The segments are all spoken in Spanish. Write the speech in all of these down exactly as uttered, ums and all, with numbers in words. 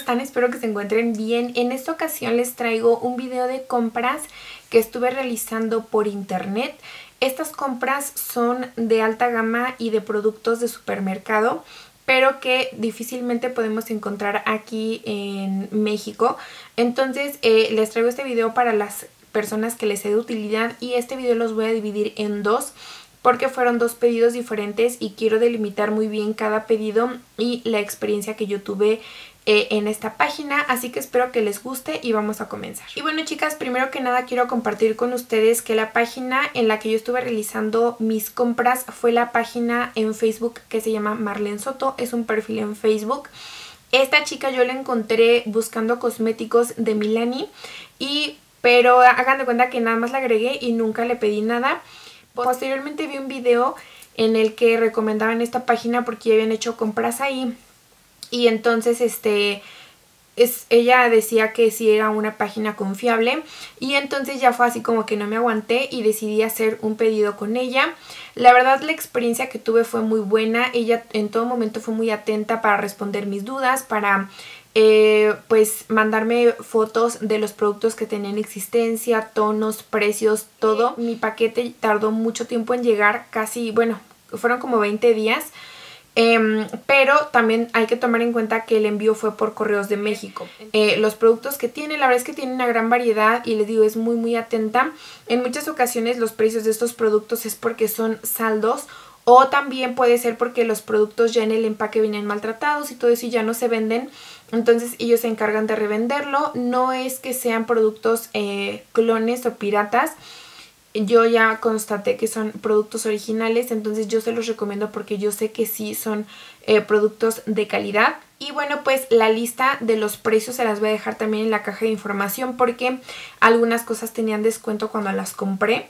están? Espero que se encuentren bien. En esta ocasión les traigo un video de compras que estuve realizando por internet. Estas compras son de alta gama y de productos de supermercado, pero que difícilmente podemos encontrar aquí en México. Entonces eh, les traigo este video para las personas que les sea de utilidad, y este video los voy a dividir en dos porque fueron dos pedidos diferentes y quiero delimitar muy bien cada pedido y la experiencia que yo tuve eh, en esta página, así que espero que les guste y vamos a comenzar. Y bueno, chicas, primero que nada quiero compartir con ustedes que la página en la que yo estuve realizando mis compras fue la página en Facebook que se llama Marlene Soto. Es un perfil en Facebook. Esta chica yo la encontré buscando cosméticos de Milani, y pero hagan de cuenta que nada más la agregué y nunca le pedí nada. Posteriormente vi un video en el que recomendaban esta página porque ya habían hecho compras ahí, y entonces este es, ella decía que sí era una página confiable, y entonces ya fue así como que no me aguanté y decidí hacer un pedido con ella. La verdad, la experiencia que tuve fue muy buena. Ella en todo momento fue muy atenta para responder mis dudas, para Eh, pues mandarme fotos de los productos que tenían existencia, tonos, precios, todo. Mi paquete tardó mucho tiempo en llegar, casi, bueno, fueron como veinte días. Eh, pero también hay que tomar en cuenta que el envío fue por Correos de México. Eh, los productos que tiene, la verdad es que tiene una gran variedad y les digo, es muy muy atenta. En muchas ocasiones los precios de estos productos es porque son saldos, o también puede ser porque los productos ya en el empaque vienen maltratados y todo eso y ya no se venden. Entonces ellos se encargan de revenderlo. No es que sean productos eh, clones o piratas. Yo ya constaté que son productos originales, entonces yo se los recomiendo porque yo sé que sí son eh, productos de calidad. Y bueno, pues la lista de los precios se las voy a dejar también en la caja de información porque algunas cosas tenían descuento cuando las compré.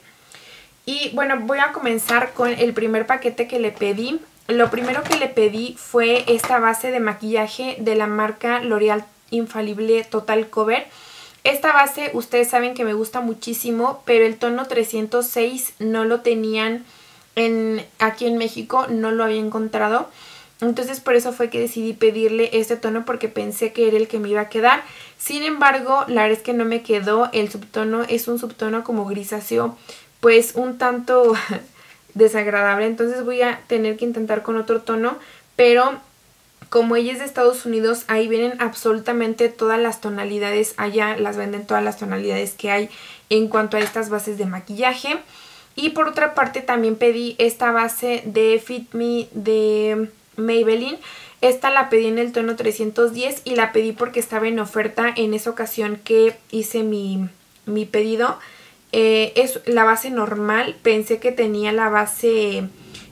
Y bueno, voy a comenzar con el primer paquete que le pedí. Lo primero que le pedí fue esta base de maquillaje de la marca L'Oreal Infalible Total Cover. Esta base ustedes saben que me gusta muchísimo, pero el tono trescientos seis no lo tenían en, aquí en México, no lo había encontrado. Entonces por eso fue que decidí pedirle este tono, porque pensé que era el que me iba a quedar. Sin embargo, la verdad es que no me quedó. El subtono es un subtono como grisáceo, pues un tanto desagradable, entonces voy a tener que intentar con otro tono, pero como ella es de Estados Unidos, ahí vienen absolutamente todas las tonalidades, allá las venden todas las tonalidades que hay en cuanto a estas bases de maquillaje. Y por otra parte también pedí esta base de Fit Me de Maybelline. Esta la pedí en el tono trescientos diez y la pedí porque estaba en oferta en esa ocasión que hice mi, mi pedido. Eh, es la base normal, pensé que tenía la base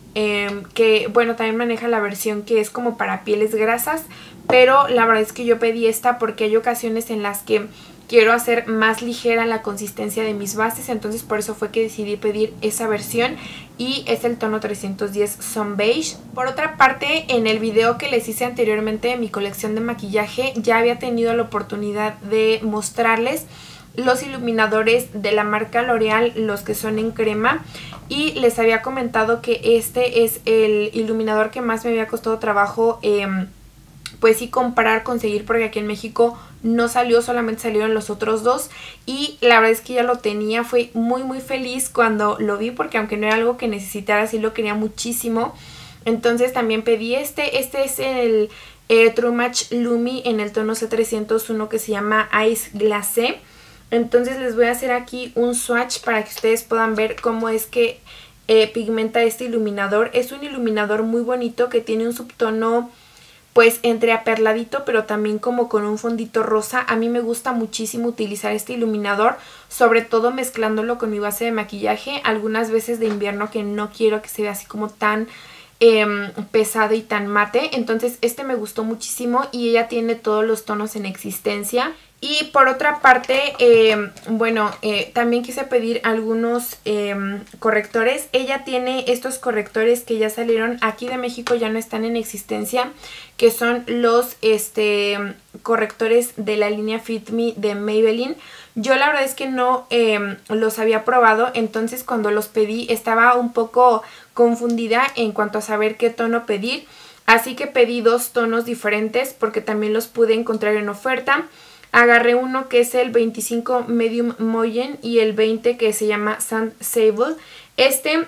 eh, que, bueno, también maneja la versión que es como para pieles grasas, pero la verdad es que yo pedí esta porque hay ocasiones en las que quiero hacer más ligera la consistencia de mis bases, entonces por eso fue que decidí pedir esa versión, y es el tono trescientos diez Sun Beige. Por otra parte, en el video que les hice anteriormente de mi colección de maquillaje, ya había tenido la oportunidad de mostrarles los iluminadores de la marca L'Oreal, los que son en crema, y les había comentado que este es el iluminador que más me había costado trabajo eh, pues sí comprar, conseguir, porque aquí en México no salió, solamente salieron los otros dos, y la verdad es que ya lo tenía. Fui muy muy feliz cuando lo vi porque aunque no era algo que necesitara, sí lo quería muchísimo. Entonces también pedí este, este es el eh, True Match Lumi en el tono C trescientos uno que se llama Ice Glacé. Entonces les voy a hacer aquí un swatch para que ustedes puedan ver cómo es que eh, pigmenta este iluminador. Es un iluminador muy bonito que tiene un subtono pues entre aperladito, pero también como con un fondito rosa. A mí me gusta muchísimo utilizar este iluminador, sobre todo mezclándolo con mi base de maquillaje. Algunas veces de invierno que no quiero que se vea así como tan eh, pesado y tan mate. Entonces este me gustó muchísimo y ella tiene todos los tonos en existencia. Y por otra parte, eh, bueno, eh, también quise pedir algunos eh, correctores. Ella tiene estos correctores que ya salieron aquí de México, ya no están en existencia, que son los este, correctores de la línea Fit Me de Maybelline. Yo la verdad es que no eh, los había probado, entonces cuando los pedí estaba un poco confundida en cuanto a saber qué tono pedir. así que pedí dos tonos diferentes porque también los pude encontrar en oferta. Agarré uno que es el veinticinco Medium Moyen y el veinte que se llama Sand Sable. Este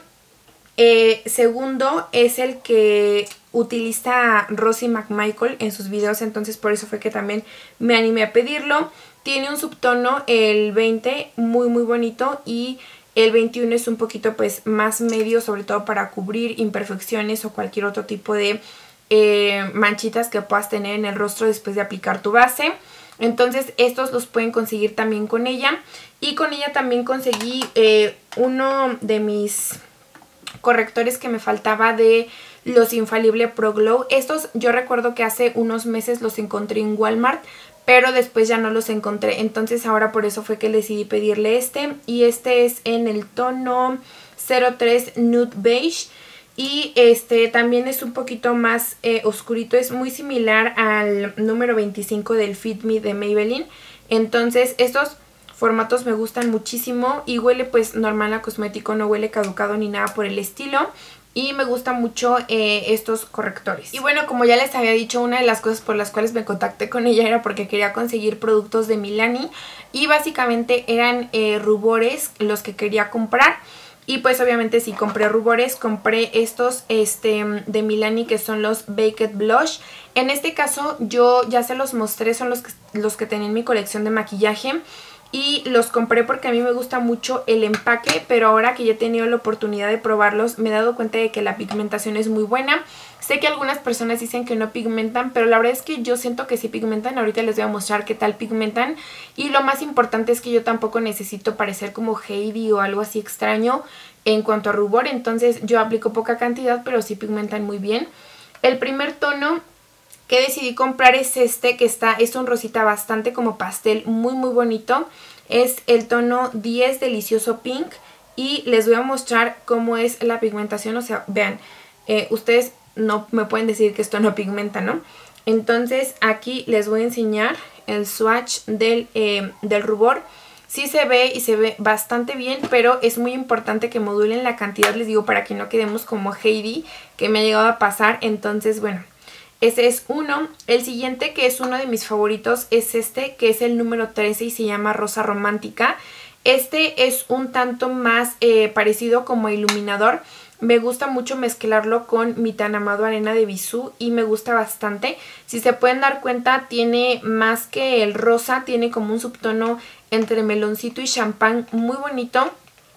eh, segundo es el que utiliza Rosie McMichael en sus videos, entonces por eso fue que también me animé a pedirlo. Tiene un subtono, el veinte, muy muy bonito, y el veintiuno es un poquito pues más medio, sobre todo para cubrir imperfecciones o cualquier otro tipo de eh, manchitas que puedas tener en el rostro después de aplicar tu base. Entonces estos los pueden conseguir también con ella. Y con ella también conseguí eh, uno de mis correctores que me faltaba de los Infallible Pro Glow. Estos yo recuerdo que hace unos meses los encontré en Walmart, pero después ya no los encontré. Entonces ahora por eso fue que decidí pedirle este. Y este es en el tono cero tres Nude Beige. Y este también es un poquito más eh, oscurito, es muy similar al número veinticinco del Fit Me de Maybelline. Entonces estos formatos me gustan muchísimo y huele pues normal a cosmético, no huele caducado ni nada por el estilo. Y me gustan mucho eh, estos correctores. Y bueno, como ya les había dicho, una de las cosas por las cuales me contacté con ella era porque quería conseguir productos de Milani. Y básicamente eran eh, rubores los que quería comprar. Y pues obviamente si compré rubores, compré estos este, de Milani que son los Baked Blush. En este caso yo ya se los mostré, son los que, los que tenía en mi colección de maquillaje. Y los compré porque a mí me gusta mucho el empaque, pero ahora que ya he tenido la oportunidad de probarlos me he dado cuenta de que la pigmentación es muy buena. Sé que algunas personas dicen que no pigmentan, pero la verdad es que yo siento que sí pigmentan. Ahorita les voy a mostrar qué tal pigmentan. Y lo más importante es que yo tampoco necesito parecer como Heidi o algo así extraño en cuanto a rubor. Entonces yo aplico poca cantidad, pero sí pigmentan muy bien. El primer tono que decidí comprar es este, que está, es un rosita bastante como pastel, muy muy bonito. Es el tono diez Delicioso Pink y les voy a mostrar cómo es la pigmentación. O sea, vean, eh, ustedes no me pueden decir que esto no pigmenta, ¿no? Entonces aquí les voy a enseñar el swatch del, eh, del rubor. Sí se ve y se ve bastante bien, pero es muy importante que modulen la cantidad, les digo, para que no quedemos como Heidi, que me ha llegado a pasar. Entonces, bueno, ese es uno. El siguiente, que es uno de mis favoritos, es este, que es el número trece y se llama Rosa Romántica. Este es un tanto más eh, parecido como iluminador. Me gusta mucho mezclarlo con mi tan amado Arena de Bisú y me gusta bastante. Si se pueden dar cuenta, tiene más que el rosa, tiene como un subtono entre meloncito y champán muy bonito.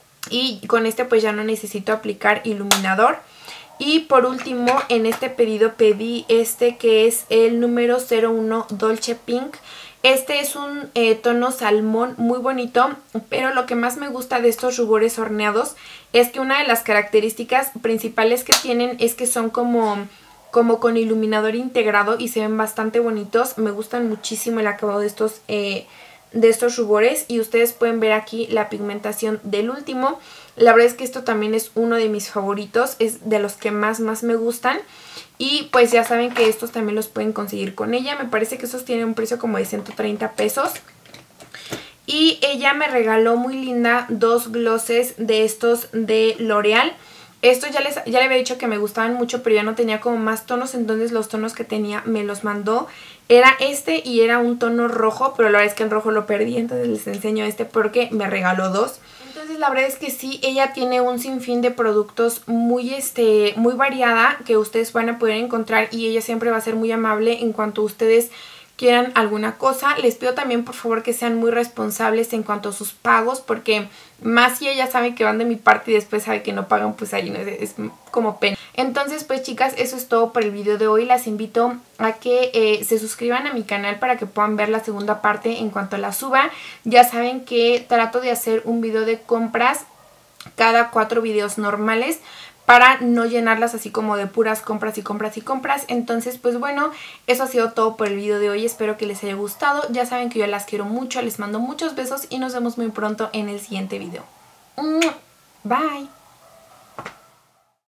Y con este pues ya no necesito aplicar iluminador. Y por último, en este pedido pedí este que es el número cero uno Dolce Pink. Este es un eh, tono salmón muy bonito, pero lo que más me gusta de estos rubores horneados es que una de las características principales que tienen es que son como, como con iluminador integrado y se ven bastante bonitos. Me gustan muchísimo el acabado de estos, eh, de estos rubores y ustedes pueden ver aquí la pigmentación del último. La verdad es que esto también es uno de mis favoritos, es de los que más más me gustan. Y pues ya saben que estos también los pueden conseguir con ella. Me parece que estos tienen un precio como de ciento treinta pesos. Y ella me regaló muy linda dos glosses de estos de L'Oreal. Estos ya, les, ya le había dicho que me gustaban mucho, pero ya no tenía como más tonos. Entonces los tonos que tenía me los mandó. Era este y era un tono rojo, pero la verdad es que el rojo lo perdí. Entonces les enseño este porque me regaló dos. Entonces la verdad es que sí, ella tiene un sinfín de productos muy, este, muy variada que ustedes van a poder encontrar y ella siempre va a ser muy amable en cuanto ustedes quieran alguna cosa. Les pido también por favor que sean muy responsables en cuanto a sus pagos, porque más si ella sabe que van de mi parte y después sabe que no pagan, pues ahí no es, es como pena. Entonces pues chicas, eso es todo por el video de hoy. Las invito a que eh, se suscriban a mi canal para que puedan ver la segunda parte en cuanto la suba. Ya saben que trato de hacer un video de compras cada cuatro videos normales, para no llenarlas así como de puras compras y compras y compras. Entonces pues bueno, eso ha sido todo por el video de hoy. Espero que les haya gustado. Ya saben que yo las quiero mucho, les mando muchos besos y nos vemos muy pronto en el siguiente video. Bye.